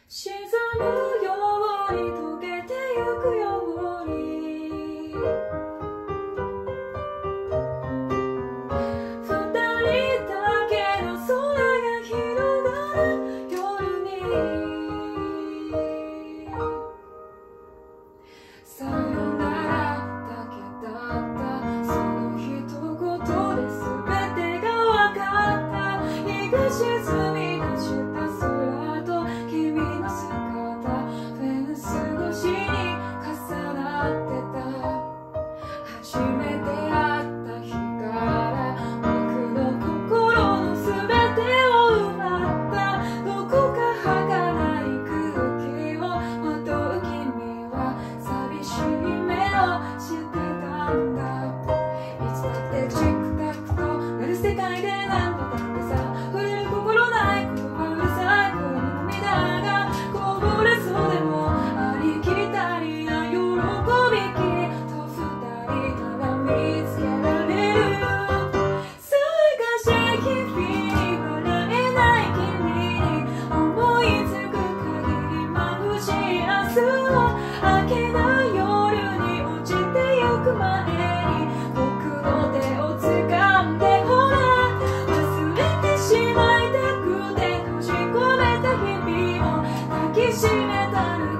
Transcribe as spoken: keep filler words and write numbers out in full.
沈むように溶けてゆくように二人だけの空が広がる夜にさよならだけだったその一言で全てが分かった日が沈み出した空と君の姿フェンス越しに重なってた初めて会った日から僕の心の全てを奪ったどこか儚い空気をまとう君は寂しい目をしてたんだいつだってチクタクとなる世界で何度だってさ触れる心ない言葉うるさい声に涙がこぼれそうでもありきたりな喜びきっと二人なら見つけられる探して日々に笑えない君に思いつく限り眩しい明日を明けない夜に落ちてゆく前に僕の手を掴んでほら忘れてしまいたくて閉じ込めた日々を抱きしめたぬ